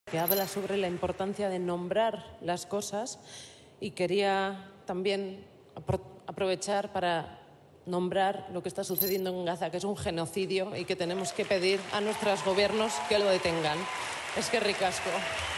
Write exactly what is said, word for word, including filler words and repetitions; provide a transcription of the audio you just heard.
que habla sobre la importancia de nombrar las cosas, y quería también apro- aprovechar para nombrar lo que está sucediendo en Gaza, que es un genocidio y que tenemos que pedir a nuestros gobiernos que lo detengan. Eskerrik asko.